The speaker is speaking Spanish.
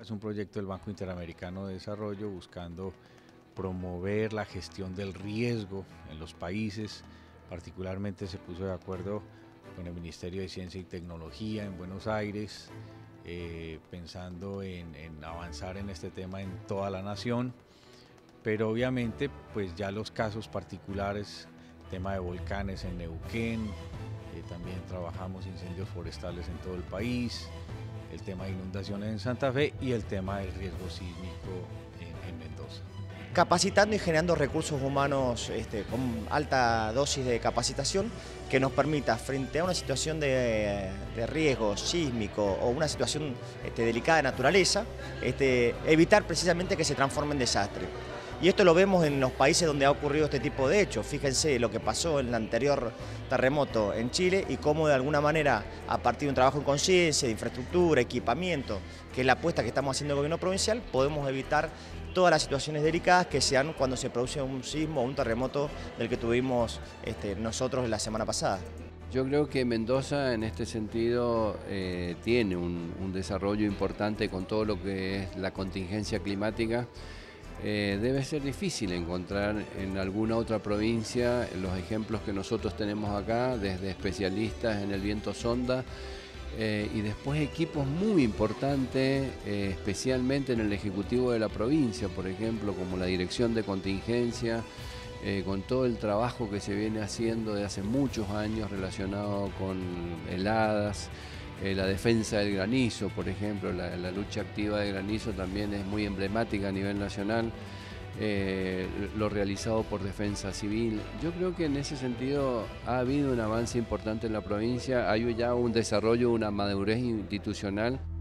Es un proyecto del Banco Interamericano de Desarrollo buscando promover la gestión del riesgo en los países. Particularmente se puso de acuerdo con el Ministerio de Ciencia y Tecnología en Buenos Aires, pensando en avanzar en este tema en toda la nación, pero obviamente pues ya los casos particulares, tema de volcanes en Neuquén, también trabajamos incendios forestales en todo el país, el tema de inundaciones en Santa Fe y el tema del riesgo sísmico en Mendoza. Capacitando y generando recursos humanos con alta dosis de capacitación que nos permita, frente a una situación de riesgo sísmico o una situación delicada de naturaleza, evitar precisamente que se transforme en desastre. Y esto lo vemos en los países donde ha ocurrido este tipo de hechos. Fíjense lo que pasó en el anterior terremoto en Chile y cómo de alguna manera, a partir de un trabajo en conciencia, de infraestructura, equipamiento, que es la apuesta que estamos haciendo el gobierno provincial, podemos evitar todas las situaciones delicadas que se dan cuando se produce un sismo o un terremoto del que tuvimos nosotros la semana pasada. Yo creo que Mendoza en este sentido tiene un desarrollo importante con todo lo que es la contingencia climática. Debe ser difícil encontrar en alguna otra provincia los ejemplos que nosotros tenemos acá, desde especialistas en el viento sonda y después equipos muy importantes, especialmente en el Ejecutivo de la provincia, por ejemplo, como la Dirección de Contingencia, con todo el trabajo que se viene haciendo de hace muchos años relacionado con heladas, la defensa del granizo, por ejemplo, la lucha activa del granizo también es muy emblemática a nivel nacional, lo realizado por Defensa Civil. Yo creo que en ese sentido ha habido un avance importante en la provincia, hay ya un desarrollo, una madurez institucional.